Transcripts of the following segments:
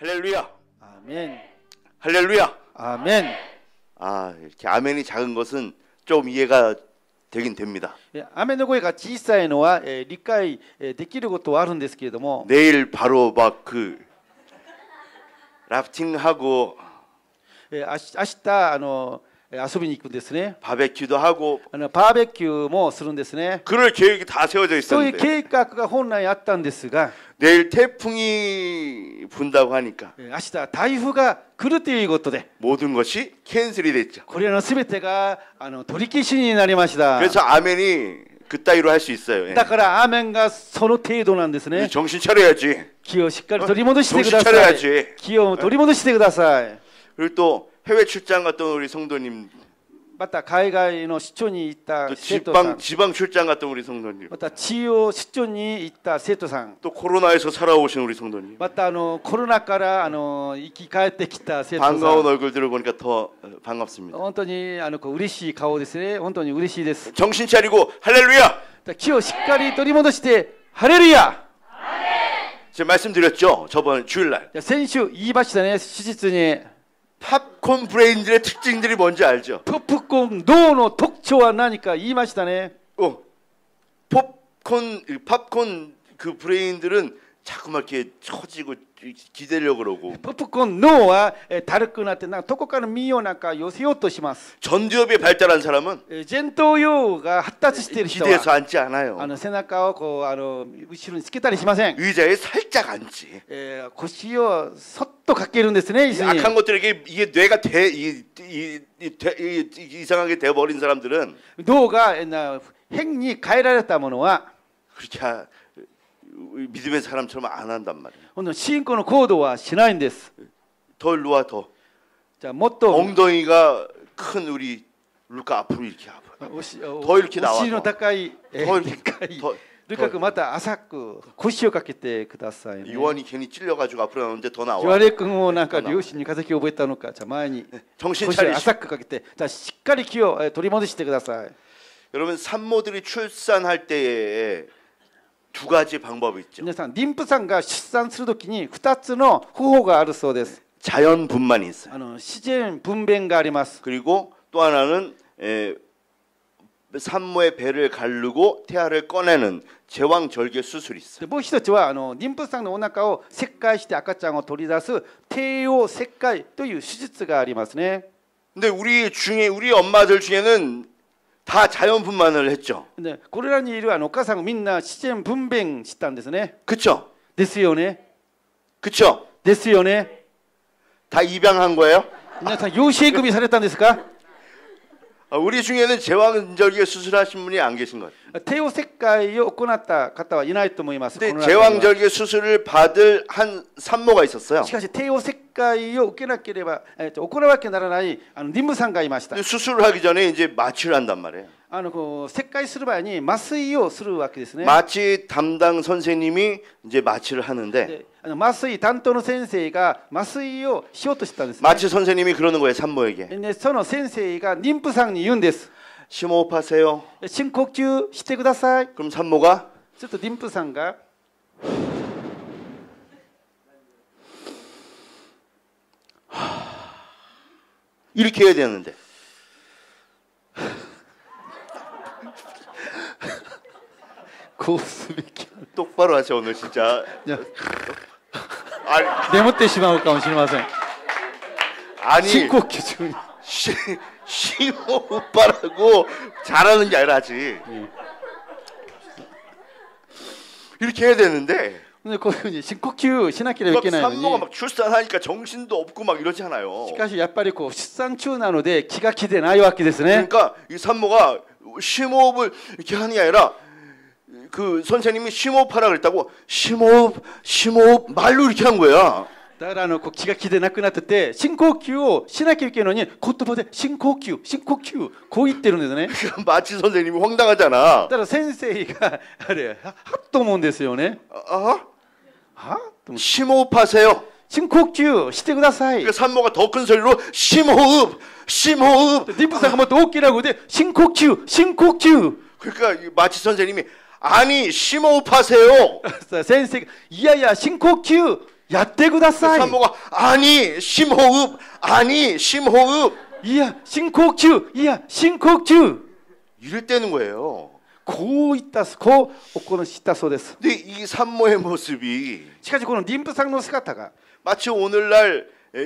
할렐루야. 아멘. 할렐루야. 아멘. 아, 이렇게 아멘이 작은 것은 좀 이해가 되긴 됩니다. 雨の声が小さいのは理解できることはあるんですけれども、 내일 바로 막 그 раф팅하고 明日遊びに行くんですね。 바베큐도 하고 バーベキューもするんですね。 그럴 계획이 다 세워져 そういう 있었는데 計画が本来あったんですが、 내일 태풍이 분다고 하니까 明日台風が来るということで、 모든 것이 캔슬이 됐죠. これらのすべてが取り消しになりました。 그래서 아멘이 그따위로 할 수 있어요. 예. だからアーメンがその程度なんですね。 정신 차려야지. 気をしっかり取り戻してくだ 정신 さい。 차려야지. 気を取り戻してください。 그리고 또 해외 출장 갔던 우리 성도님, また海外の出張に行った 또 生徒さん、 지방 출장 갔던 우리 성도님, また地方出張に行った生徒さん、 또 코로나에서 살아오신 우리 성도님. またコロナから生き返ってきた生徒さん、 반가운 얼굴들을 보니까 더 반갑습니다. 本当に嬉しい顔ですね。本当に嬉しいです。 정신 차리고 할렐루야. 気をしっかり取り戻してハレルヤ。 제가 말씀드렸죠. 저번 주일날 先週言いましたね。史実に 팝콘 브레인들의 특징들이 뭔지 알죠? ポップコーン脳の特徴は何か言いましたね。 팝콘 그 브레인들은 자꾸만 이렇게 처지고 기대려고 그러고 ポップコーン脳はだるくなってどこから身を寄せようとします。 전두엽이 발달한 사람은 前頭葉が発達している人 기대에서 は 앉지 않아요. 背中を後ろにつけたりしません。 의자에 살짝 앉지. 腰をそっとかけるんですね。椅子に 약한 것들에게 이게 뇌가 이상하게 돼버린 사람들은 脳が変に変えられたものは 그렇게 믿음의 사람처럼 안 한단 말이에요. 信仰の行動はしないんです。 더 일로 와 더. じゃあもっと 엉덩이가 큰 우리 루카 앞으로 이렇게 더 이렇게 나와. お尻の高いで 더 っかい 더 ルカ君また浅く腰をかけてくださいね。 요한이 괜히 찔려가지고 앞으로 나오는데 더 ヨ 나와. ハネ君も両親に風邪を覚えたのか、じゃあ前に 정신 腰を 차리시. 浅くかけて、じゃあしっかり気を取り戻してください。 여러분 산모들이 출산할 때에 두 가지 방법이 있죠. 皆さん、妊婦さんが出産するときに2つの方法があるそうです。 자연분만이 있어요. 自然分娩があります。 그리고 또 하나는 산모의 배를 가르고 태아를 꺼내는 제왕절개 수술이 있어요. でもう一つは妊婦さんのお腹を切開して赤ちゃんを取り出す帝王切開という手術がありますね。 근데 우리 엄마들 중에는 다 자연분만을 했죠. でこれらにいるお母さんがみんな自然分娩したんですね。 그쵸? ですよね。 그쵸? ですよね。 다 입양한 거예요? 皆さん養子縁組されたんですか？ 우리 중에는 제왕절개 수술하신 분이 안 계신 것 같아요. 帝王切開を行った方はいないと思います。 근데 この中には 제왕절개 수술을 받을 한 산모가 있었어요. しかし帝王切開を受けなければ、行わなきゃならない妊婦さんがいました。 근데 수술을 하기 전에 이제 마취를 한단 말이에요. 切開する前に麻酔をするわけですね。 마취 담당 선생님이 이제 마취를 하는데 で麻酔担当の先生が麻酔をしようとしたんですね。 마취 선생님이 그러는 거예요. 산모에게. でその先生が妊婦さんに言うんです。 심호흡하세요. 深呼吸してください。 그럼 산모가 ちょっと妊婦さんが 이렇게 해야 되는데 こうすべき。 똑바로 하세요 오늘 진짜. じゃ 아니, 眠ってしまうかもしれません。 아니 深呼吸中に。 심호흡하라고 잘하는 게 아니라지. 이렇게 해야 되는데 でこういうふうに深呼吸しなければい 막 けないの 산모가 に。 막 출산하니까 정신도 없고 막 이러잖아요. しかしやっぱり出産中なので気が気でないわけですね。 그러니까 이 산모가 심호흡을 이렇게 하는 게 아니라 그 선생님이 심호흡하라 그랬다고 심호흡 말로 이렇게 한 거야. だから気が気でなくなってて深呼吸をしなきゃいけないのに言葉で深呼吸こう言ってるんですね。 마취 선생님이 황당하잖아. だから先生があれはっと思うんですよね。 はと思って 심호흡하세요. 深呼吸してください。 그러니까 산모가 더 큰 소리로 심호흡. 妊婦さんがもっと大きな声で深呼吸 그러니까 이 마취 선생님이 아니 심호흡하세요. 先生がいやいや深呼吸やってください。 산모가 아니 심호흡, 아니 심호흡 いや深呼吸、いや深呼吸、 이랬다는 거예요. こう言ったこう行ったそうです。 근데 이 산모의 모습이 しかしこの妊婦さんの姿が 마치 오늘날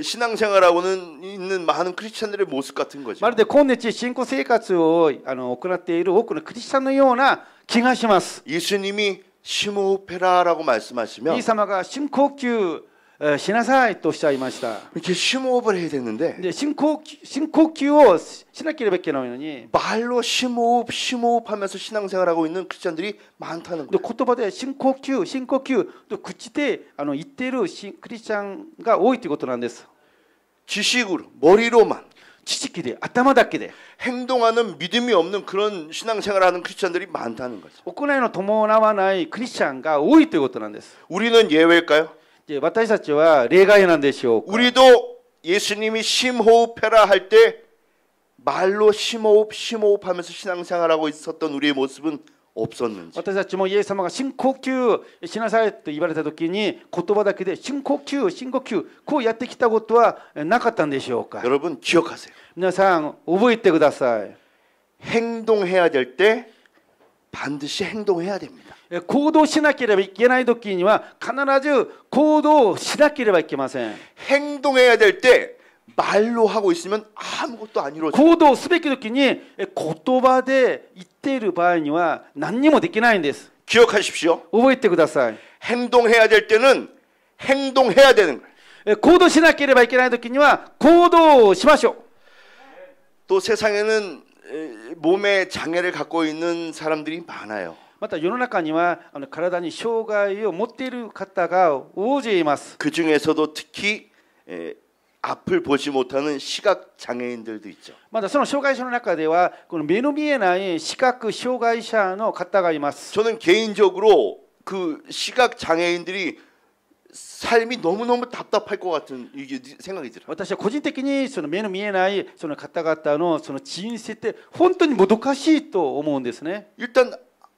신앙생활하고는 있는 많은 크리스찬들의 모습 같은 거죠. まるで今日信仰生活を行っている多くのクリスチャンのような気がします。 예수님이 심호흡해라라고 イエ 말씀하시면 ス様が深呼吸しなさいとおっしゃいました。 이렇게 심호흡을 해야 되는데 で深呼吸をしなければいけないのに 말로 심호흡 심호흡하면서 신앙생활하고 있는 크리스찬들이 많다는 で 거예요. 言葉で深呼吸深呼吸と口で言っているクリスチャンが多いということなんです。 지식으로 머리로만 知識で頭だけで 행동하는 믿음이 없는 그런 신앙생활하는 크리스찬들이 많다는 거죠. 行いの伴わないクリスチャンが多いということなんです。 우리는 예외일까요? で私たちは例外なんでしょうか。 우리도 예수님이 심호흡해라 할 때 말로 심호흡하면서 신앙생활하고 있었던 우리의 모습은 없었는지. 私たちもイエス様が深呼吸しなさいと言われたときに言葉だけで深呼吸深呼吸こうやってきたことはなかったんでしょうか。 여러분 기억하세요. 皆さん覚えてください。 행동해야 될 때 반드시 행동해야 됩니다. 行動しなければいけないときには必ず行動しなければいけません。 행동해야 될 때 말로 하고 있으면 아무것도 안 이루어져요. 行動すべきときに言葉で言っている場合には何にもできないんです。 기억하십시오. 覚えてください。 행동해야 될 때는 행동해야 되는 거예요. 行動しなければいけないときには行動しましょう。 또 세상에는 몸에 장애를 갖고 있는 사람들이 많아요. また世の中には体に障害を持っている方が大勢います。 그 중에서도 특히 앞을 보지 못하는 시각 장애인들도 있죠. またその障害者の中ではこの目の見えない視覚障害者の方がいます。 저는 개인적으로 그 시각 장애인들이 삶이 너무너무 답답할 것 같은 이게 생각이 들어요. 私は個人的にその目の見えないその方々のその人生って本当にもどかしいと思うんですね。 일단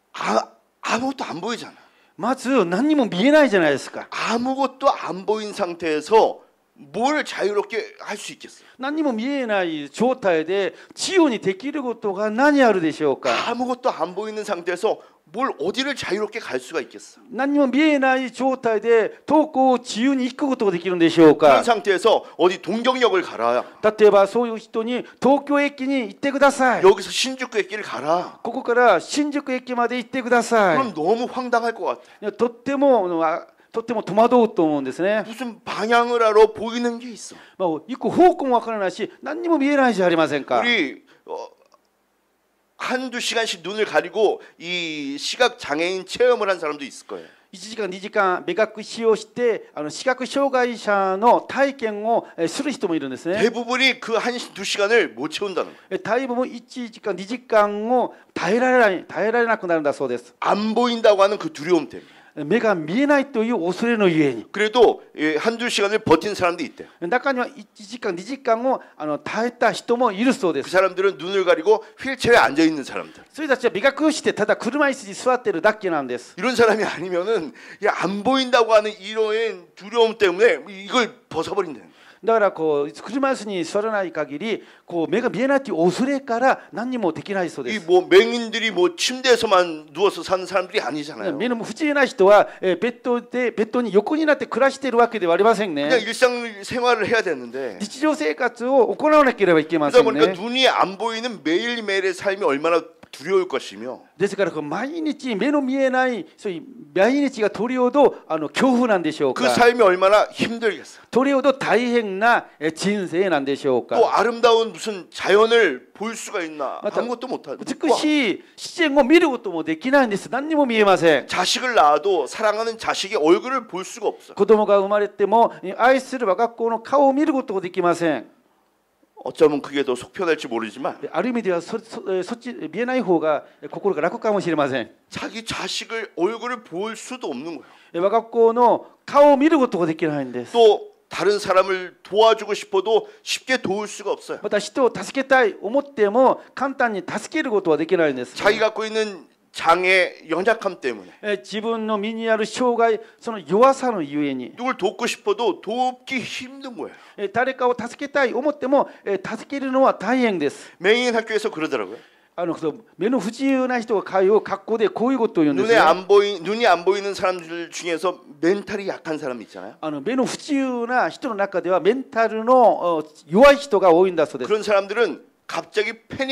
아무것도 안 보이잖아. まず何にも見えないじゃないですか。 아무것도 안 보인 상태에서 뭘 자유롭게 할 수 있겠어요? 何にも見えない状態で自由にできることが何あるでしょうか。 아무것도 안 보이는 상태에서 뭘 어디를 자유롭게 갈 수가 있겠어? 何にも見えない状態で遠くを自由に行くことができるんでしょう 그런 か。 상태에서 어디 동경역을 가라. 例えばそういう人に東京駅に行ってください。 여기서 신주쿠駅길 가라. ここから新宿駅まで行ってくださ 그럼 너무 황당할 것 같아. い。とっても戸惑うと思うんですね。 무슨 방향을 알아 보이는 게 있어. 行く方向もわからないし何にも見えないじゃありませんか。 우리 한두 시간씩 눈을 가리고 이 시각 장애인 체험을 한 사람도 있을 거예요. 1時間2時間目隠しをして視覚障害者の体験をする人もいるんですね。 대부분이 그 한 두 시간을 못 채운다는 거예요. 大部分1時間2時間を耐えられなくなるんだそうです。 안 보인다고 하는 그 두려움 때문에. 目が見えないという恐れのゆえに。 그래도 한두 시간을 버틴 사람도 있대요. 中には1時間2時間を耐えた人もいるそうで 그 す。 사람들은 눈을 가리고 휠체어에 앉아 있는 사람들. それたちは目隠してただ車椅子に座っているだけなんです。 이런 사람이 아니면은 안 보인다고 하는 이런 두려움 때문에 이걸 벗어버린다는 거예요. だから車椅子に座らない限り目が見えないという恐れから何にもできないそうで 이 す。 뭐 맹인들이 뭐 침대에서만 누워서 사는 사람들이 아니잖아요. 目の不自由な人はベッドに横になって暮らしているわけではありません 그냥 ね。 일상생활을 해야 되는데 日常生活を行わなければいけませ 그러다 ん 보니까 ね。 눈이 안 보이는 매일매일의 삶이 얼마나 두려울 것이며 ですから毎日目の見えないそういう毎日がどれほど恐怖なんでしょう 그 か。 삶이 얼마나 힘들겠어요. どれほど大変な人生なんでしょう 또 か。 아름다운 무슨 자연을 볼 수가 있나 맞다. 아무것도 못하고 美しい自然を見ることもできないんです。何にも見えません。 자식을 낳아도 사랑하는 자식의 얼굴을 볼 수가 없어. 子供が生まれても愛する我が子の顔を見ることができません。 어쩌면 그게 더 속편할지 모르지만 ある意味ではそっち見えない方が心が楽かもしれません。 자기 자식을 얼굴을 볼 수도 없는 거예요. 我が子の顔を見ることができないんです。 또 다른 사람을 도와주고 싶어도 쉽게 도울 수가 없어요. また人を助けたい思っても簡単に助けることはできないんです。 자기 갖고 있는 장애 연약함 때문에 自分の身にある障害、その弱さのゆえに、 누굴 돕고 싶어도 돕기 힘든 거예요. 誰かを助けたい思っても助けるのは大変です。 맹인 학교에서 그러더라고요. 目の不自由な人が通う学校でこういうことを言うんです 눈에 よ。 눈이 안 보이는 사람들 중에서 멘탈이 약한 사람 있잖아요. 目の不自由な人の中ではメンタルの弱い人が多いんだそうです。 그런 사람들은 갑자기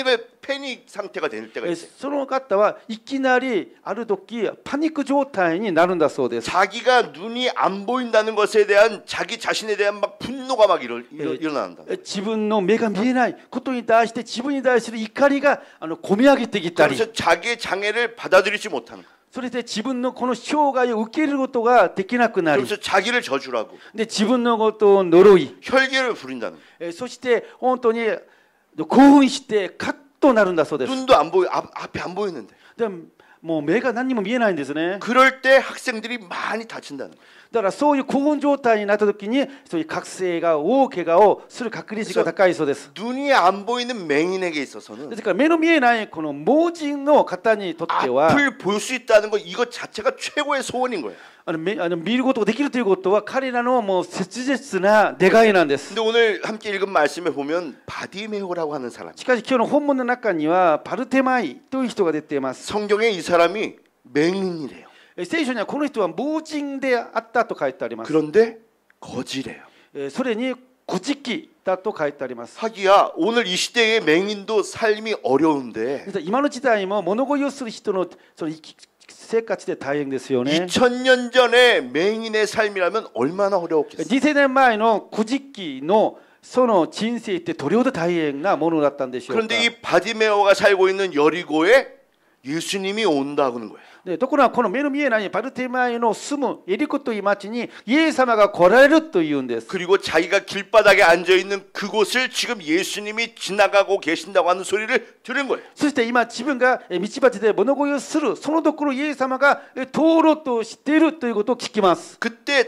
패닉 상태가 될 때가 있어요. その方はいきなりある時パニック状態になるんだそうです。 자기가 눈이 안 보인다는 것에 대한 자기 자신에 대한 막 분노가 막 일어난다. 自分の目が見えないことに対して自分に対する怒りが込み上げてきたり、 그래서 자기의 장애를 받아들이지 못하는 거예요. それで自分のこの障害を受けることができなくなり、 그래서 자기를 저주라고 で自分のことを呪い、 혈기를 부린다는 거예요. そして本当に興奮してカッとなるんだそうです。 눈도 안 보여 앞에 안 보이는데. でもう目が何にも見えないんですね。 그럴 때 학생들이 많이 다친다는 거예요. だからそういう興奮状態になった時にそういう学生が大怪我をする確率が高いそうです。 눈이 안 보이는 맹인에게 있어서는 ですから目の見えないこの盲人の方にとっては 앞을 볼 수 있다는 거 이것 자체가 최고의 소원인 거예요. 見ることができるということは彼らのもう切実な願いなんです。 근데 오늘 함께 읽은 말씀에 보면 바디메오라고 하는 사람. しかし今日の本文の中にはパルテマイという人が出ています。 성경에 이 사람이 맹인이래요. 聖書にはこの人は盲人であったと書いてあります。 그런데 거지래요. それに古事記だと書いてあります。 하기야 오늘 이 시대의 맹인도 삶이 어려운데 今の時代も物乞いをする人のその生活で大変ですよね。 2000년 전에 맹인의 삶이라면 얼마나 어려웠겠어요. 2000年前の古事記のその人生ってどれほど大変なものだったんでしょうか。 그런데 이 바디메오가 살고 있는 여리고에 예수님이 온다는 거예요. でところがこの目の見えないパルテマイの住むエリコという町にイエス様が来られるというんです。 그리고 자기가 길바닥에 앉아 있는 그곳을 지금 예수님이 지나가고 계신다고 하는 소리를 들은 거예요. そして今自分が道端で物乞いをするそのところイエス様が通ろうとしているということを聞きます。 그때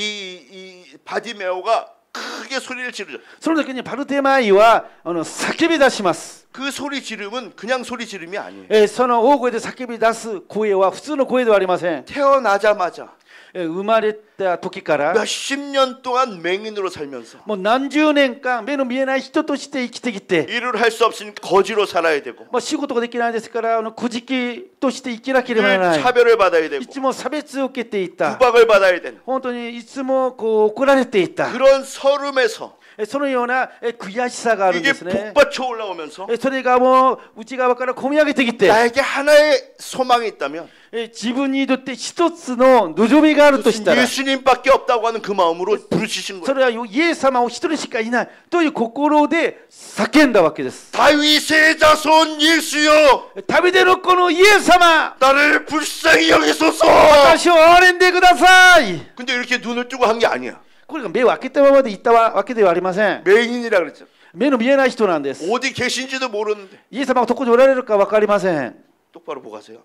이 바디메오가 크게 소리를 지르죠. その時にパルテマイは叫び出します。 그 소리 지름은 그냥 소리 지름이 아니에요. その大声で叫び出す声は普通の声ではありません。 태어나자마자 生まれた時から 몇십 년 동안 맹인으로 살면서 もう何十年間目の見えない人として生きてきて、 일을 할 수 없으니까 거지로 살아야 되고 仕事ができないですから古事記として生きなければならない。 차별을 받아야 い 되고 つも差別を受けていた。 구박을 받아야 되는 本当にいつも怒られていた。 그런 서름에서 そのような悔しさがあるん 이게 ですね。 북받쳐 올라오면서 それがもう内側から込み上げてきて、 나에게 하나의 소망이 있다면 自分にとって一つの望みがあるとしたら、 예수님밖에 없다고 하는 그 마음으로 부르시신 そ 거예요. れはイエス様を一人しかいないという心で叫んだわけです。 다윗의 자손 예수여 旅でのこのイエス様、 나를 불쌍히 여기소서. 私を憐れんでください。 근데 이렇게 눈을 뜨고 한 게 아니야. これが目を開けたままで言ったわけではありません。 맹인이라 그랬죠. 目の見えない人なんです。 어디 계신지도 모르는데 イエス様がどこにおられるか分かりません。 똑바로 보고 가세요.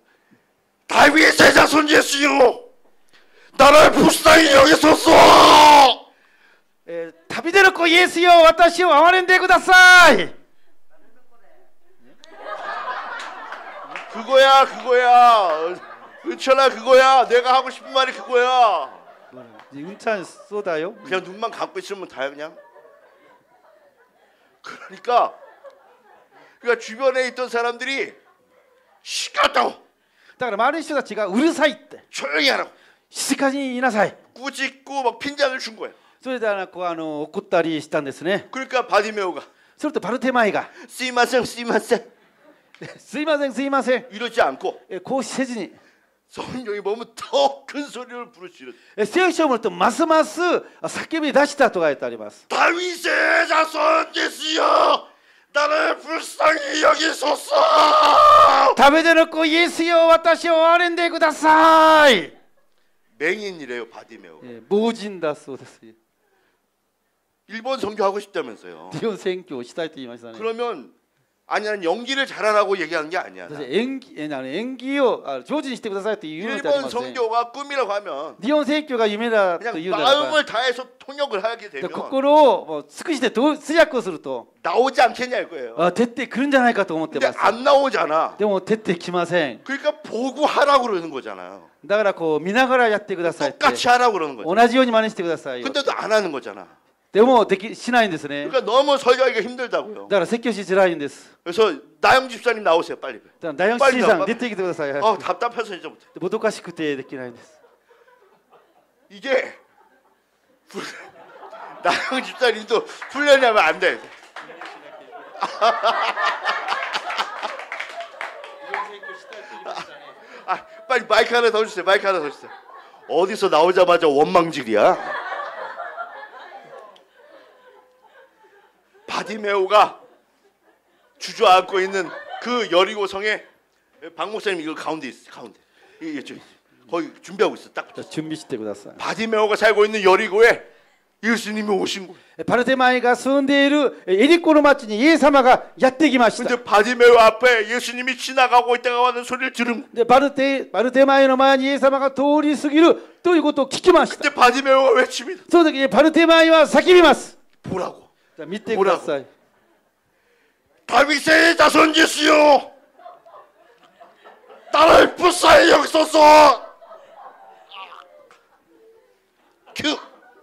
다윗의 자손 예수여 나를 불쌍히 여기소서. 旅での子イエスよ、私を憐れんでください。 그거야. 은철아 그거야. 내가 하고 싶은 말이 그거야. 은찬 쏘다요? 그냥 눈만 감고 있으면 다야 그냥. 그러니까 주변에 있던 사람들이 시끄럽다고. だから周りの人たちがうるさいって、 조용히 하라고. 静かに言いなさい。 꾸짖고 막 핀잔을 준 거예요. それで怒ったりしたんですね。 그러니까 바디메오가 それとバルテマイが 쓰이마생 すいませんすいません 이러지 않고 こうせずに、 성경이 보면 더 큰 소리를 부르시는 聖書を見るとますます叫び出したと書いてあります。 다윗의 자손 예수여 나를 불쌍히 여기소서. 食べての子イエスよ、私を憐れんでください。 맹인이래요 바디메오. 盲人だそうです。 일본 선교하고 싶다면서요. 日本選挙をしたいと言いましたね。 그러면 아니 난 연기를 잘하라고 얘기하는 게 아니야. 私演技を上手にしてくださいというのじゃあり 일본 ません。 선교가 꿈이라고 하면 日本宣教が夢だと 그냥 いうならば、 마음을 다해서 통역을 하게 되면 心をもう尽くして通訳をすると 나오지 않겠냐 이거예요. 徹底来るんじゃないかと思って 근데 ます。 안 나오잖아. でも徹底来ません。 그러니까 보고 하라고 그러는 거잖아요. だからこう見ながらやってくださいって 똑같이 하라고 그러는 거죠. 同じように真似してくださいよ。 근데도 안 하는 거잖아. でもしないんですね。 그러니까 너무 설교하기가 힘들다고요. だから説教しづらいんです。 그래서 나영 집사님 나오세요 빨리. だから大四 빨리 師さん 나와. 出てきてください。 답답해서 이제 못해. もどかしくてできないんです。 이게 나영 집사님도 훈련이 하면 안 돼. 빨리 마이크 하나 더 주세요. 마이크 하나 더 주세요. 어디서 나오자마자 원망질이야. 바디메오가 주저앉고 있는 그 여리고성에 박 목사님 이거 가운데 있어. 가운데. 이쪽 거기 준비하고 있어. 딱 準備してください。 바디메오가 살고 있는 여리고에 예수님이 오신 거예요. パルテマイが住んでいるエリコの町にイエス様がやってきました。 근데 바디메오 앞에 예수님이 지나가고 있다가 하는 소리를 들은 거예요. でパルテマイの前にイエス様が通り過ぎるということを聞きました。 그때 바디메오가 외칩니다. その時にパルテマイは叫びます。 보라고. じゃあ見てください。 다윗의 자손이시여 나를 불쌍히 여기소서. 큐.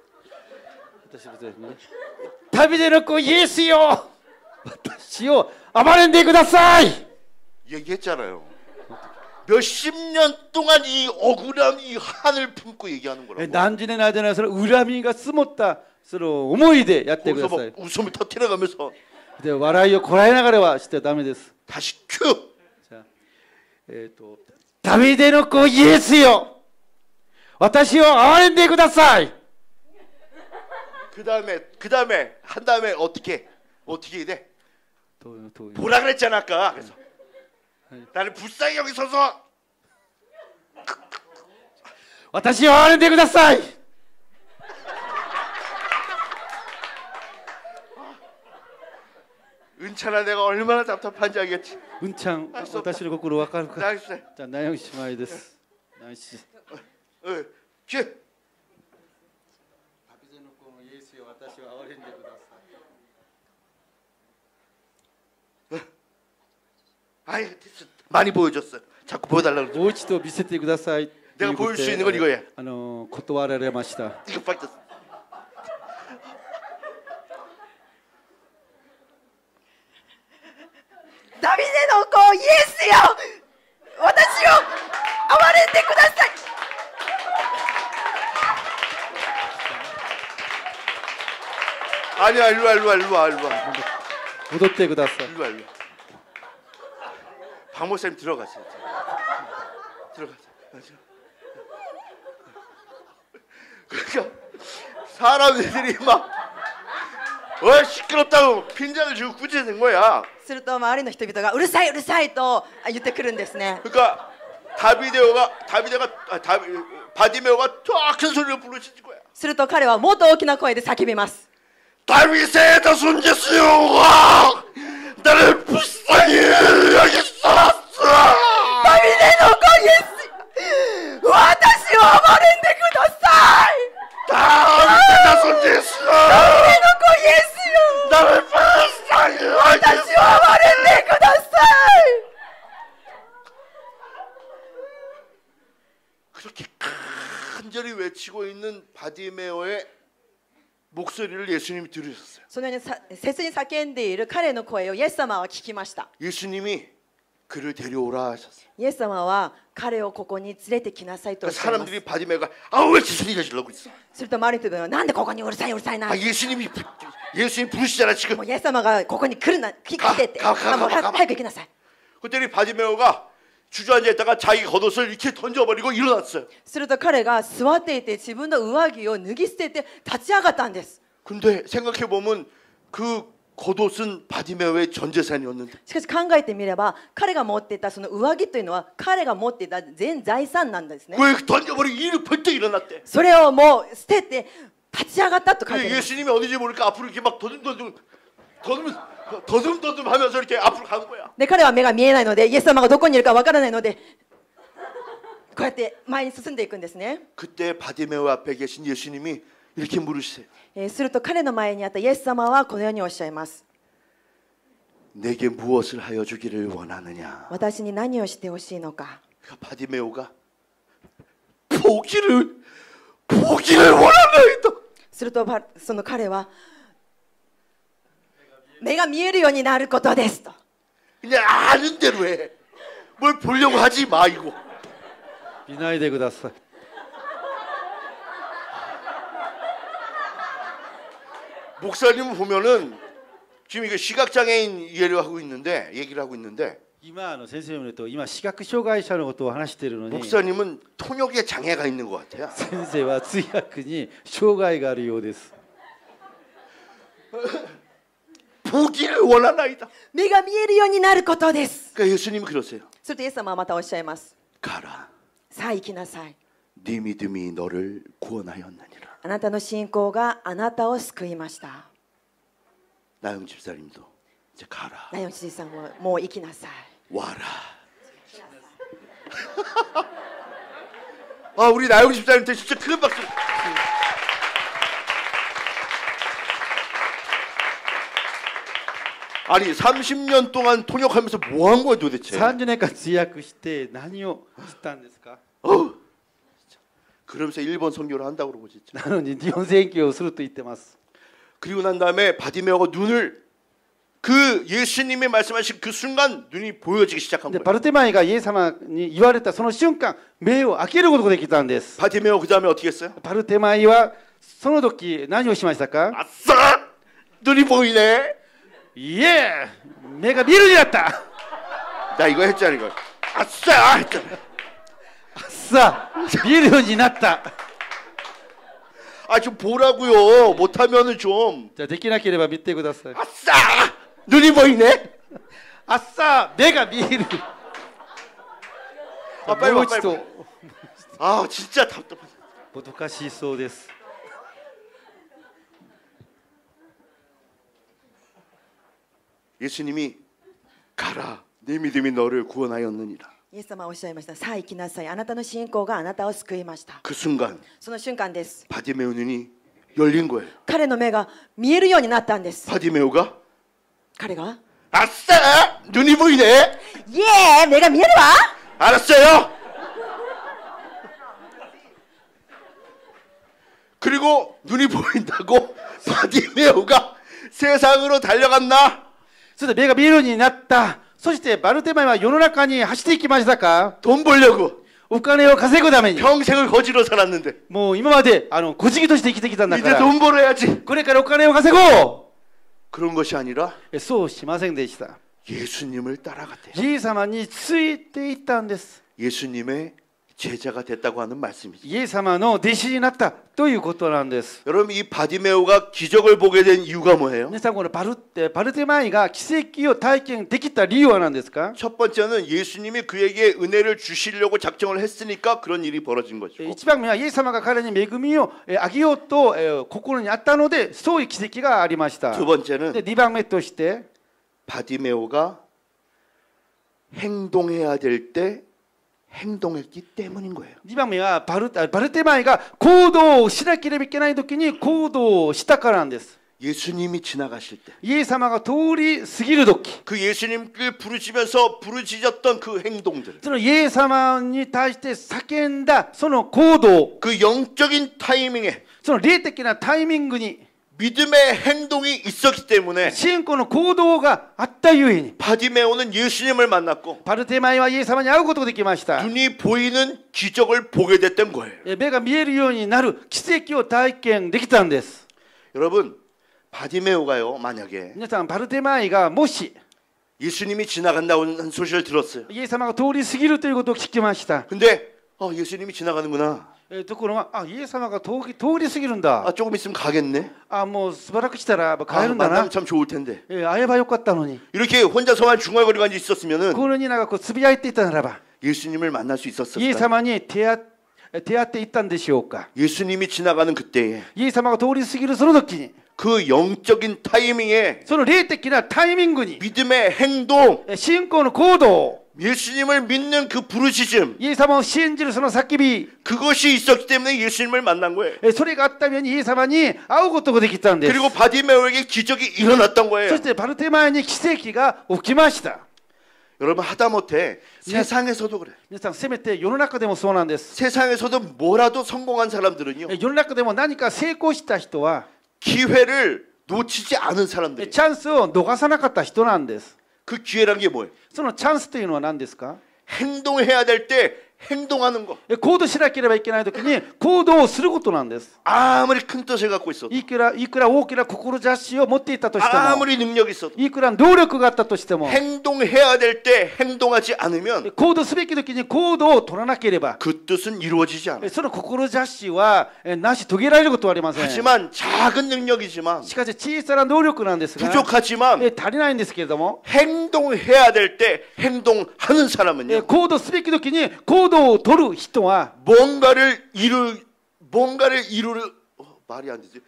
ダビデの子イエスよ、私を憐れんでください。 얘기했잖아요. 몇십 년 동안 이 억울한 이 한을 품고 얘기하는 거라고. 何十年の間にその恨みが積もったその思いでやってくだ 거기서 さい。 막 웃음을 터뜨려가면서 で笑いをこらえながらはしてはダメです。 다시 큐. じゃあダビデの子イエスよ、私を憐れんでください。 그다음에 한 다음에 어떻게 돼? 보라 그랬잖아 아까. 그래서 나를 불쌍히 여기소서. 私を憐れんでください。 은찬아 내가 얼마나 답답한지 알겠지? うんちゃん、私の心わかるか。 나이스. じゃあナヨン姉妹です。ナイス。 큐. ダビデの子のイエスよ、私を憐れんでください。 아이 됐어. 많이 보여줬어. 자꾸 보여달라고 그러지. もう一度見せてください。 내가 보여줄 수 있는 건 이거야. 断られました。 이거밖에 없어. ダビデの子イエスよ、私を憐れんでください。 아니야 일로 와. 戻ってください。 일로 와. 박 목사님 들어가세요. 들어가세요. 그러니까 사람들이 막 시끄럽다고 빈장을 주고 구제된 거야. すると周りの人々がうるさいうるさいと言ってくるんですね。 그러니까 바디메오가 더 큰 소리로 부르짖은 거야. すると彼はもっと大きな声で叫びます。 다윗의 자손 예수여 나를 불쌍히 여기소서. ダビデの子イエス、私を憐れんでください。 다윗의 자손 예수여 ダビデの子イエスよ、 나를 불쌍히 私を 여기소서. 憐れんでください。 그렇게 간절히 외치고 있는 바디메오의 목소리를 예수님이 들으셨어요. そのように切に叫んでいる彼の声をイエス様は聞きました。 예수님이 그를 데려오라 하셨어요. イエス様は彼をここに連れてきなさいとおっしゃいます。 사람들이 바디메오가 왜 소리가 질러고 있어? すると周りの人がなんでここにうるさいうるさいな。 예수님 부르시잖아 지금. もうイエス様がここに来るな、来てって。もう早く行きなさい。 그때는 바디메오가 주저앉아 있다가 자기 겉옷을 이렇게 던져버리고 일어났어요. すると彼が座っていて自分の上着を脱ぎ捨てて立ち上がったんです。 근데 생각해 보면 그 겉옷은 바디메오의 전 재산이었는데. しかし考えてみれば彼が持っていたその上着というのは彼が持っていた全財産なんですね。 왜 던져버리고 이를 벌떡 일어났대. それをもう捨てて立ち上がったと書いてあります。 예수님이 어딘지 모르니까 앞으로 이렇게 막 더듬 더듬더듬하면서 이렇게 앞으로 간 거야. で彼は目が見えないのでイエス様がどこにいるかわからないのでこうやって前に進んでいくんですね。 그때 바디메오 앞에 계신 예수님이 이렇게 물으세요. すると彼の前にあったイエス様はこのようにおっしゃいます。 내게 무엇을 하여 주기를 원하느냐. 私に何をしてほしいのか。 바디메오가 보기를 원하나이다. するとその彼は目が見えるようになることですと。 그냥 아는 대로 해. 뭘 보려고 하지 마 이거. 見ないでください。 목사님을 보면은 지금 이게 시각장애인 얘기를 하고 있는데 今先生を見ると今視覚障害者のことを話しているのに 목사님은 통역에 장애가 있는 것 같아요. 先生は通訳に障害があるようです。 보기를 원하나이다. 目が見えるようになることです。 그러니까 예수님이 그러세요. するとイエス様はまたおっしゃいます。 가라. さあ行きなさい。 네 믿음이 너를 구원하였느니라. あなたの信仰があなたを救いました。 나영 집사님도 이제 가라. ナヨン知事さんももう行きなさい。 와라. 아 우리 나영 집사님한테 진짜 큰 박수. 아니 30년 동안 통역하면서 뭐 한 거야 도대체? 30年間通訳して何をしたんですか？ 그러면서 일본 선교를 한다고 그러고 진짜. なのに日本宣教をすると言ってます。 그리고 난 다음에 바디메오가 눈을 그 예수님이 말씀하신 그 순간 눈이 보여지기 시작한 で 거예요. バルテマイがイエス様に言われたその瞬間目を開けることができたんです。 바디메오 그 다음에 어떻게 했어요? バルテマイはその時何をしましたか？ 아싸! 눈이 보이네. いえ目が見えるようになった。 나 이거 했잖아 이거. 아싸! 했잖아. さあ見えるようになった。 아 좀 보라고요. 못하면은 좀. じゃあできなければ見てください。 아싸! 눈이 보이네. あっさ目が見える。 아 빨리 もう 와 一 빨리 度 와. 아 진짜 답답해. もどかしそうです。 예수님이 가라. 내 믿음이 너를 구원하였느니라. イエス様はおっしゃいました。さあ行きなさい。あなたの信仰があなたを救いました。 그 순간 その瞬間です。 바디메오 눈이 열린 거예요. 彼の目が見えるようになったんです。 바디메오가 彼が 아싸! 눈이 보이네. イエーイ目が見えるわ。 알았어요. 그리고 눈이 보인다고 바디메오가 세상으로 달려갔나? それで目が見えるようになった。そしてバルテマイは世の中に走っていきましたか？ 돈 벌려고 お金を稼ぐために。 평생을 거지로 살았는데 もう今まで小じとして生きてきたんだか 이제 ら。 돈 벌어야지. これからお金を稼ご 그런 것이 아니라 う。そうしませんでした。 예수님을 따라갔대. イエス様についていったんです。 예수님의 제자가 됐다고 하는 말씀이죠. イエス様の弟子になったということなんです。 여러분 이 바디메오가 기적을 보게 된 이유가 뭐예요? 皆さんこのバルテマイが奇跡を体験できた理由は何ですか？ 첫 번째는 예수님이 그에게 은혜를 주시려고 작정을 했으니까 그런 일이 벌어진 거죠. 一番目はイエス様が彼に恵みをあげようと心にあったのでそういう奇跡がありました。 두 번째는 で2番目として 바디메오가 행동해야 될 때 행동했기 때문인 거예요. 2番目はバルテマイが行動をしなければいけない時に行動をしたからなんです。 예수님이 지나가실 때 イエス様が通り過ぎる時 그 예수님을 부르시면서 부르짖었던 그 행동들 そのイエス様に対して叫んだその行動 그 영적인 타이밍에 その霊的なタイミングに 믿음의 행동이 있었기 때문에 信仰の行動があったゆえに 바디메오는 예수님을 만났고 バルテマイはイエス様に会うことができました。 눈이 보이는 기적을 보게 됐던 거예요. 目が見えるようになる奇跡を体験できたんです。 여러분 바디메오가요 만약에 皆さんバルテマイがもし 예수님이 지나간다는 소식을 들었어요. イエス様が通り過ぎるということを聞きました。 근데 예수님이 지나가는구나. ところがイエス様が通り過ぎるんだ。 조금 있으면 가겠네. もうしばらくしたら帰るんだな。 만나면 참 좋을 텐데. 会えばよかったのに。 이렇게 혼자서만 중얼거리고 앉아 있었으면은 これにつぶやいていたならば 예수님을 만날 수 イエス 있었을까? 様に出会っていったんでしょうか。 예수님이 지나가는 그때에 イエス様が通り過ぎるその時に 그 영적인 타이밍에 その霊的なタイミングに 믿음의 행동, 信仰の行動、 예수님을 믿는 그 부르짖음, イエス様を信じるその叫び、 그것이 있었기 때문에 예수님을 만난 거예요. それがあったためにイエス様に会うことができたんです。 그리고 바디메오에게 기적이 일어났던 そ 거예요. してバルテマイに奇跡が起きました。 여러분 하다못해 세상에서도 그래. 皆さん、せめて世の中でもそうなんです。 세상에서도 뭐라도 성공한 사람들은요. 世の中でも何か成功した人は 기회를 놓치지 않은 사람들이. チャンスを逃さなかった人なんです。 그 기회란 게 뭐예요? そのチャンスというのは何ですか？ 행동해야 될 때 행동하는 거. 行動しなければいけないときに行動をすることなんです。 아무리 큰 뜻을 갖고 있어도 いくら大きな志を持っていたとしても、 아무리 능력이 있어도 いくら能力があったとしても、 행동해야 될 때 행동하지 않으면 行動すべきときに行動を取らなければ、 그 뜻은 이루어지지 않아요. その志は成し遂げられることはありません。 하지만 작은 능력이지만 しかし小さな能力なんですが、 부족하지만 足りないんですけれども、 행동해야 될 때 행동하는 사람은요. 行動すべきときに行動を取る人は 뭔가를 이루를 말이 안 되지.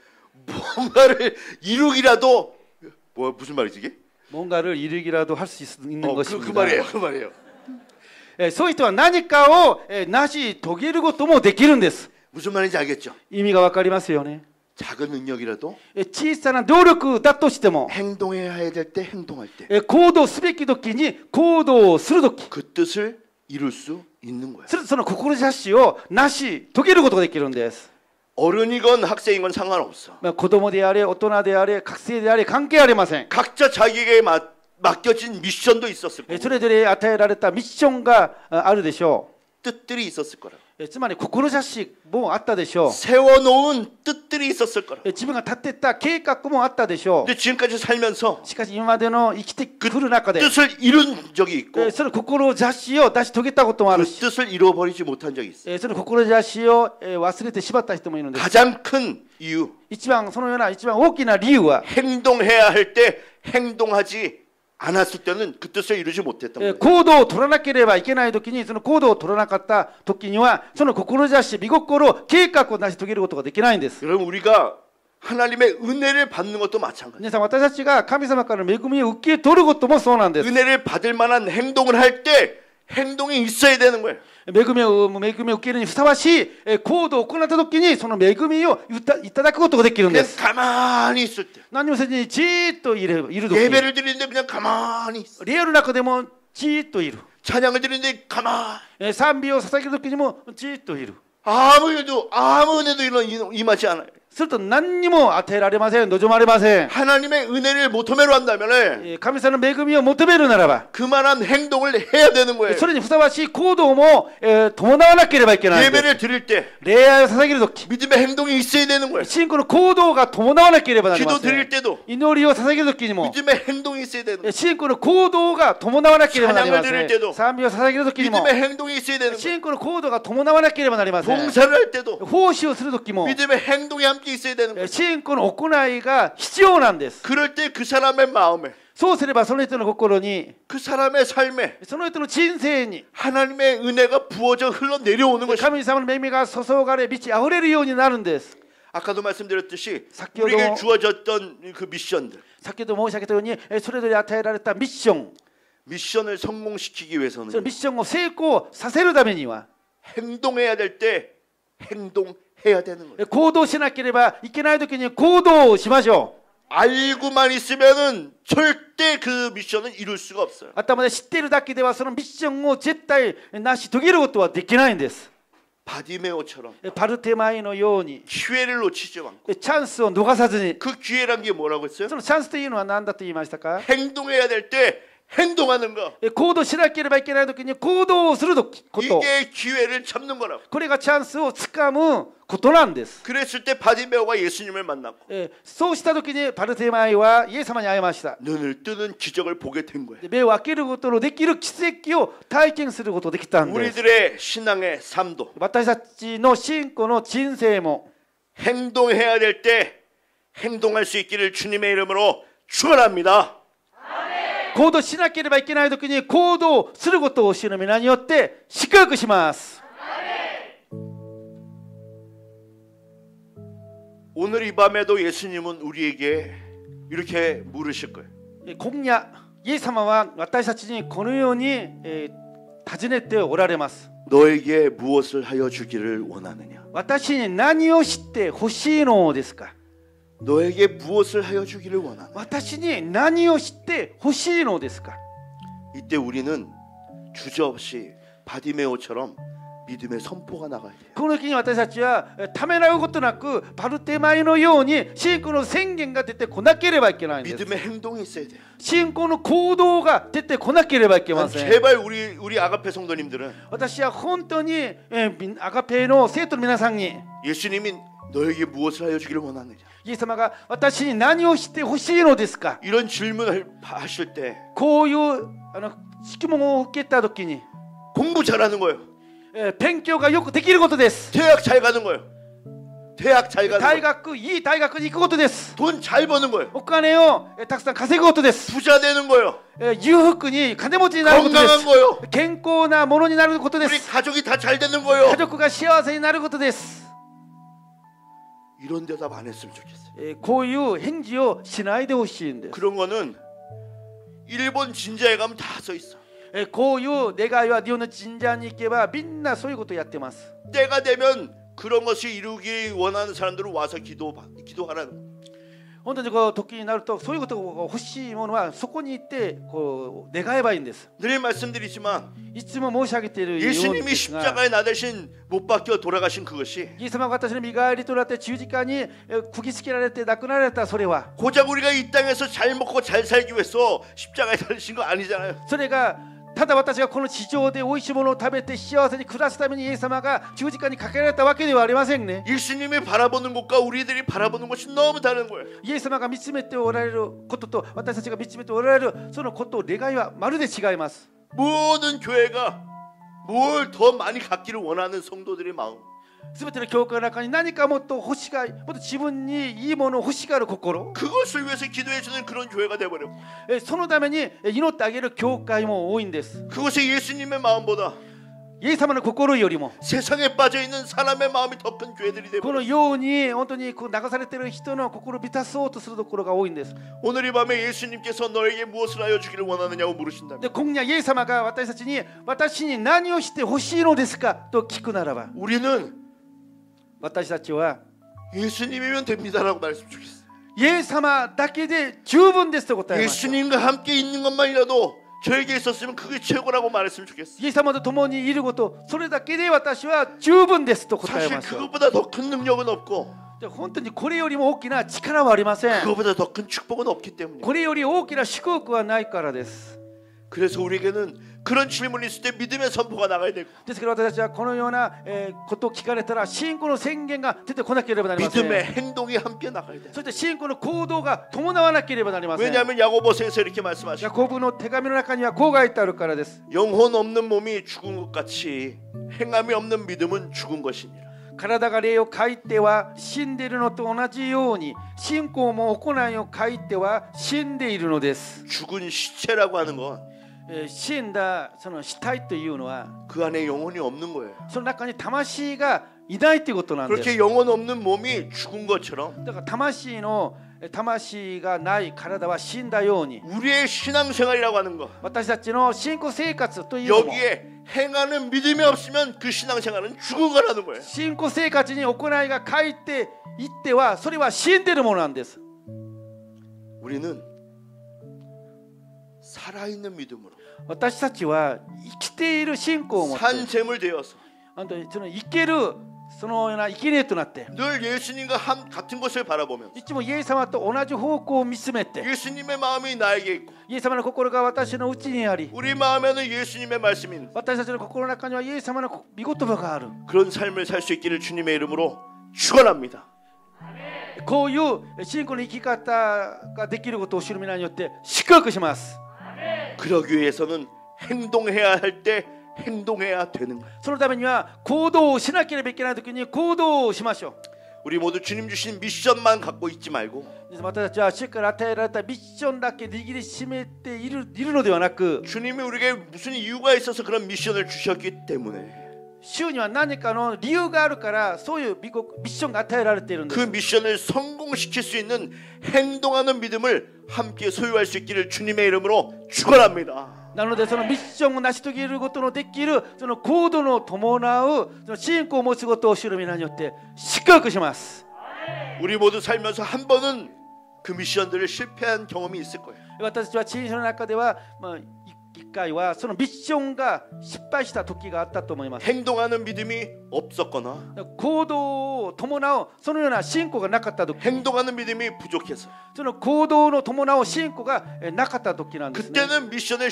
뭔가를 이루기라도 무슨 말이지 이게? 뭔가를 이루기라도 할 수 있는 그 것입니다. 말이에요. そういう人は何かを成し遂げることもできるんです。 무슨 말인지 알겠죠? 意味がわかりますよね。 작은 능력이라도 小さな努力だとしても、 행동해야 될 때 행동할 때 行動すべき時に行動をする時、 그 뜻을 이룰 수 있는 거야. その志を成し遂げることができるんです。 어른이건 학생이건 상관없어. 子供であれ、大人であれ、学生であれ、関係ありません。 각자 자기에게 맡겨진 미션도 있었을 거고 それぞれ与えられたミッションがあるでしょ 뜻들이 있었을 거라. う。つまり志もあったでしょう。 세워놓은 뜻들이 있었을 거라. 自分が立てた計画もあったでしょ 근데 지금까지 살면서 う。しかし今までの生きてくる中で、 뜻을 이룬 적이 있고 その志を出し遂げたこともあ 그 るし、 뜻을 이뤄버리지 못한 적이 있어. その志を忘れてしまった人もいるんです。 가장 큰 이유 そのような一番大きな理由は、 행동해야 할 때 행동하지 않았을 때는 그 뜻을 이루지 못했던 거예요. 行動を取らなければいけない時に、その行動を取らなかった時には、その志、見心、計画を成し遂げることができないんです。 여러분 우리가 하나님의 은혜를 받는 것도 마찬가지예요. 皆さん、私たちが神様からの恵みを受け取ることもそうなんです。 은혜를 받을 만한 행동을 할 때 행동이 있어야 되는 거예요. 恵みを受けるにふさわしい行動を行った時に、その恵みをいただくことができるんで 그냥 す。 가만히 있을 때 何もせずにじーっといる時、 예배를 드리는데 그냥 가만히 있어. 礼の中でもじーっといる。 찬양을 드리는데 가만히 賛美を捧げる時にもじーっといる。 아무 은혜도 임하지 않아요. すると何にも与えられません、望まれません。 하나님의 은혜를 모토매로 한다면 神様の恵みを求めるならば、 그만한 행동을 해야 되는 거예요. それにふさわしい行動も伴わなければいけないんです。 예배를 드릴 때 礼拝を捧げるとき、 믿음의 행동이 있어야 되는 거예요. 信仰の行動が伴わなければなりま 기도 せん。 드릴 때도 祈りを捧げるときにも、 믿음의 행동이 있어야 되는 거예요. 信仰の行動が伴わなければなりませ 찬양을 드릴 때도 ん。賛美を捧げるときにも、 믿음의 행동이 있어야 되는 거예요. 信仰の行動が伴わなければなりません。 봉사를 할 때도 奉仕をするときも、 믿음의 행동이 함께 있어야 되는 거예요. 信仰の行いが必要なんです。 그럴 때 그 사람의 마음에 そうすればその人の心に、 그 사람의 삶에 その人の人生に 하나님의 은혜가 부어져 흘러내려오는 것입니다. 神様の恵みが注がれ満ち溢れるようになるんです。 아까도 말씀드렸듯이 사케도- 우리에게 주어졌던 그 미션들 先ほど申し上げたように、それぞれ与えられたミッション、 미션을 성공시키기 위해서는 そのミッションを成功させるためには、 행동해야 될 때 행동해야 되는 거예요. 行動しなければいけないときに行動をしましょう。 알고만 있으면은 절대 그 미션은 이룰 수가 없어요. 頭で知っているだけではそのミッションを絶対成し遂げることはできないんです。 바디메오처럼 パルテマイのように 기회를 놓치지 않고 チャンスを逃さずに、 그 기회란 게 뭐라고 했어요? そのチャンスというのは何だと言いましたか？ 행동해야 될 때 행동하는 거. 行動しなければいけないときに行動をすること、 이게 기회를 잡는 거라고. これがチャンスをつかむことなんです。 그랬을 때 바디메오가 예수님을 만났고 そうしたときにパルテマイはイエス様に会いました。 눈을 뜨는 기적을 보게 된 거예요. 目を開けることのできる奇跡を体験することができたんです。 우리들의 신앙의 삶도 私たちの信仰の人生も 행동해야 될 때 행동할 수 있기를 주님의 이름으로 축원합니다. 行動しなければいけないときに行動することを主の皆によって祝福します。 오늘 이 밤에도 예수님은 우리에게 이렇게 물으실 거예요. 今夜イエス様は私たちにこのように、尋ねておられます。 너에게 무엇을 하여 주기를 원하느냐? 私に何をしてほしいのですか？ 너에게 무엇을 하여 주기를 원하느냐? 私に何をしてほしいのですか？ 이때 우리는 주저없이 바디메오처럼 믿음의 선포가 나가야 돼요. この時に私たちはためらうことなくバルテマイのように信仰の宣言が出てこなければいけないんです。 믿음의 행동이 있어야 돼요. 信仰の行動が出てこなければいけません。 제발 우리 아가페 성도님들은 私は本当に、アガペの生徒の皆さんに 예수님이 너에게 무엇을 하여 주기를 원하느냐? イエス様が私に何をしてほしいのですか？ 이런 질문을 하실 때 こういう質問を受けた時に 공부 잘하는 거예요. 勉強がよくできることです。 대학 잘 가는 거예요. 대학 잘 가는 大 거예요. 学、いい大学に行くことです。 돈 잘 버는 거예요. お金をたくさん稼ぐことです。 부자 되는 거예요. 裕福に金持ちになることで 건강한 す。 거예요. 健康なものになることで 우리 す。 가족이 다 잘 되는 거예요. 家族が幸せになることです。 이런 대답 안 했으면 좋겠어요. こういう返事をしないでほしいんです。 그런 거는 일본 진자에 가면 다 써 있어. こういう願いは日本の神社に行けばみんなそういうことをやってます。 때가 되면 그런 것이 이루기 원하는 사람들은 와서 기도하라는. 本当にこう時になるとそういうことが欲しいものはそこに行ってこう願えばいいんです。 늘 말씀드리지만 いつも申し上げているように 예수님이 ですが 십자가에 나 대신 못 박혀 돌아가신 그것이 イエス様が私の身代わりとなって十字架に釘付けられて亡くなられたそれは 고작 우리가 이 땅에서 잘 먹고 잘 살기 위해서 십자가에 달리신 거 아니잖아요. それがただ私がこの地上で美味しいものを食べて幸せに暮らすためにイエス様が十字架にかけられたわけではありませんね。 예수님이 바라보는 것과 우리들이 바라보는 것이 너무 다른 거예요. イエス様が見つめておられることと私たちが見つめておられるそのこと願いはまるで違います。 모든 교회가 뭘 더 많이 갖기를 원하는 성도들의 마음. すべての教会の中に何かもっと欲しがり、もっと自分にいいものを欲しがる心、 그것을 위해서 기도해 주는 그런 교회가 돼 버려. そのために祈ってあげる教会も多いんです。 그것이 예수님의 마음보다 イエス様の心よりも 세상에 빠져 있는 사람의 마음이 더 큰 교회들이 돼 こ 버려. のように本当にこう流されている人の心を満たそうとするところが多いんです。 오늘 이 밤에 예수님께서 너에게 무엇을 하여 주기를 원하느냐고 물으신다면 で今夜イエス様が私たちに私に何をしてほしいのですかと聞くならば 우리는 私たちは 예수님이면 됩니다라고 말했으면 좋겠어요. イエス様だけで十分ですと答えました。 예수님과 함께 있는 것만이라도 저에게 있었으면 그게 최고라고 말했으면 좋겠어요. イエス様と共にいることそれだけで私は十分ですと答え 사실 ました。 그것보다 더 큰 능력은 없고 で本当にこれよりも大きな力はありません。 그것보다 더 큰 축복은 없기 때문에. これより大きな祝福はないからです。 그래서 우리에게는 그런 질문이 있을 때 믿음의 선포가 나가야 되고 ですから私たちはこのようなことを聞かれたら信仰の宣言が出てこなければなりません。 믿음의 행동이 함께 나가야 돼. そして信仰の行動が伴わなければなりません。 왜냐하면 야고보서에서 이렇게 말씀하시고 ヤコブの手紙の中にはこう書いてあるからです。 영혼 없는 몸이 죽은 것 같이 행함이 없는 믿음은 죽은 것이니라. 体が霊を書いては死んでいるのと同じように信仰も行いを書いては死んでいるのです。 죽은 시체라고 하는 건 死んだその死体というのは 그 안에 영혼이 없는 거예요. その中に魂がいないということなんです。 그렇게 영혼 없는 몸이 죽은 것처럼 だから魂がない体は死んだように 우리의 신앙생활이라고 하는 거 私たちの信仰生活というのも 여기에 행하는 믿음이 없으면 그 신앙생활은 죽은 거라는 거예요. 信仰生活に行いが書いていってはそれは死んでいるものなんです。 우리는 살아있는 믿음으로 私たちは生きている信仰を持って 산재물 되어서 本当にその生けるそのような生贄となって 늘 예수님과 같은 것을 바라보면서 いつもイエス様と同じ方向を見つめて 예수님의 마음이 나에게 있고 イエス様の心が私のうちにあり 우리 마음에는 예수님의 말씀이 있는 私たちの心の中にはイエス様の御言葉がある。 그런 삶을 살 수 있기를 주님의 이름으로 축원합니다. こういう信仰の生き方ができることを知る皆によって祝福します。 그러기 위해서는 행동해야 할 때 행동해야 되는 거예요. そのためには行動をしなければいけないときに行動をしましょう。 우리 모두 주님 주신 미션만 갖고 있지 말고 私たちは主から与えられたミッションだけ握りしめているのではなく 주님이 우리에게 무슨 이유가 있어서 그런 미션을 주셨기 때문에 主には何かの理由があるからそういうミッションが与えられているんで 그 す。 미션을 성공시킬 수 있는 행동하는 믿음을 함께 소유할 수 있기를 주님의 이름으로 축원합니다. なのでそのミッションを成し遂げることのできるその行動の伴うその信仰を持つことを主の皆によって祝福します。 우리 모두 살면서 한 번은 그 미션들을 실패한 경험이 있을 거예요. 私は人生の中では、一回はそのミッションが失敗した時があったと思います。 행동하는 믿음이 없었거나 行動を伴うそのような信仰がなかった時、 행동하는 믿음이 부족해서 その行動の伴う信仰がなかった時なんですね。 그때는 미션을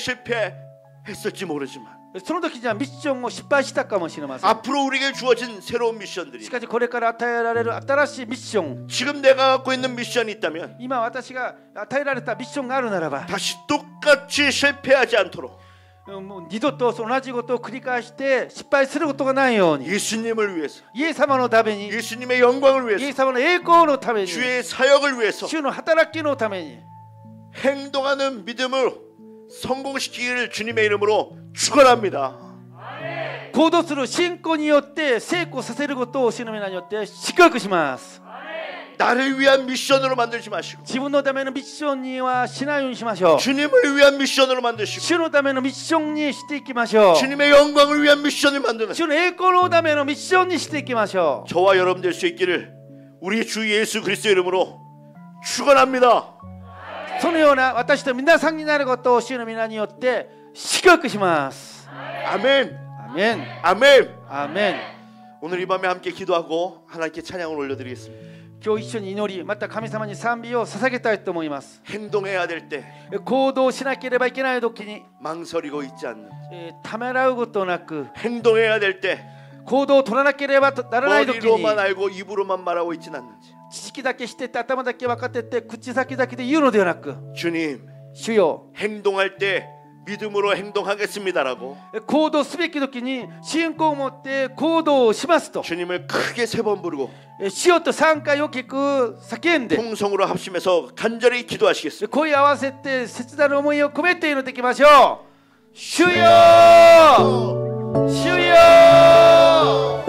실패했을지 모르지만 その時にはミッションを失敗したかもしれません。 앞으로 우리에게 주어진 새로운 미션들이 しかしこれから与えられる新しいミッション、 지금 내가 갖고 있는 미션이 있다면 今私が与えられたミッションがあるならば、 다시 똑같이 실패하지 않도록 もう二度と同じことを繰り返して失敗することがないように、 예수님을 위해서 イエス様のために、 예수님의 영광을 イエ 위해서 ス様の栄光のために、 주의 사역을 위해서 主の働きのために 행동하는 믿음을 성공시키기를 주님의 이름으로 축원합니다. 行動する信仰によって成功させることを主の皆によって祝福します。 나를 위한 미션으로 만들지 마시고 自分のためのミッションにはしないようにしましょう。 주님을 위한 미션으로 만드시고 主のためのミッションにしていきましょう。 주님의 영광을 위한 미션을 만드는 主の栄光のためのミッションにしていきましょう。 저와 여러분 될 수 있기를 우리 주 예수 그리스도의 이름으로 축원합니다. そのような私と皆さんになることを主の皆によって祝福します。 아멘. アメン。 아멘. アメン。 오늘 이 밤에 함께 기도하고 하나님께 찬양을 올려드리겠습니다. 今日一緒に祈り、また神様に賛美を捧げたいと思います。 행동해야 될 때 行動しなければいけない時に、 망설이고 있지 않는 ためらうことなく、 행동해야 될 때 行動を取らなければならない時に、 머리로만 알고 입으로만 말하고 있지는 않는지 知識だけしてて頭だけ分かってて口先だけで言うのではなく、 주님 主よ、 행동할 때 믿음으로 행동하겠습니다라고 行動すべき時に信仰を持って行動をしますと、 주님을 크게 3번 부르고 主よと3回大きく叫んで、 통성으로 합심해서 간절히 기도하시겠습니다. 声合わせて切なる思いを込めて祈っていきましょう。主よ、主よ。